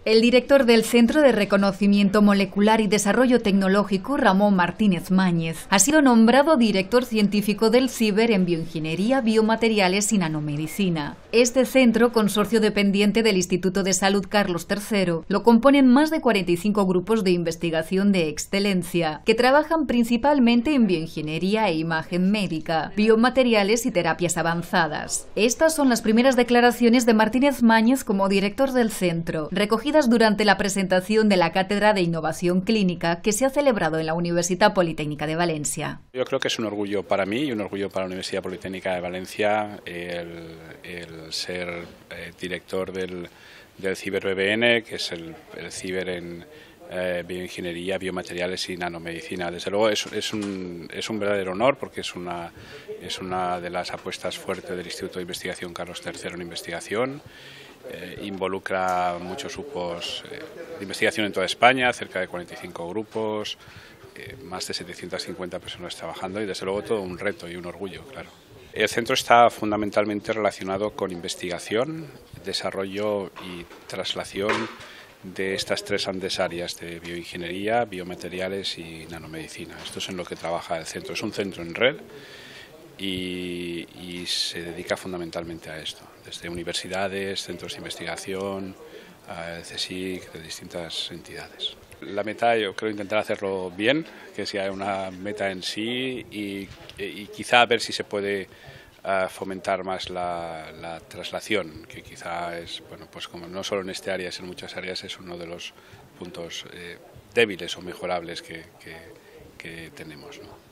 El director del Centro de Reconocimiento Molecular y Desarrollo Tecnológico, Ramón Martínez Máñez, ha sido nombrado director científico del CIBER en Bioingeniería, Biomateriales y Nanomedicina. Este centro, consorcio dependiente del Instituto de Salud Carlos III, lo componen más de 45 grupos de investigación de excelencia, que trabajan principalmente en bioingeniería e imagen médica, biomateriales y terapias avanzadas. Estas son las primeras declaraciones de Martínez Máñez como director del centro, recogidas durante la presentación de la Cátedra de Innovación Clínica que se ha celebrado en la Universidad Politécnica de Valencia. Yo creo que es un orgullo para mí y un orgullo para la Universidad Politécnica de Valencia el ser director del CIBER BBN, que es el CIBER en bioingeniería, biomateriales y nanomedicina. Desde luego es un verdadero honor porque es una de las apuestas fuertes del Instituto de Investigación Carlos III en investigación. Involucra muchos grupos de investigación en toda España, cerca de 45 grupos, más de 750 personas trabajando y desde luego todo un reto y un orgullo, claro. El centro está fundamentalmente relacionado con investigación, desarrollo y traslación de estas tres grandes áreas de bioingeniería, biomateriales y nanomedicina. Esto es en lo que trabaja el centro. Es un centro en red y se dedica fundamentalmente a esto, desde universidades, centros de investigación, el CSIC, de distintas entidades. La meta, yo creo, intentar hacerlo bien, que sea una meta en sí y quizá a ver si se puede fomentar más la traslación, que quizá es, bueno, pues como no solo en este área, sino en muchas áreas, es uno de los puntos débiles o mejorables que tenemos, ¿no?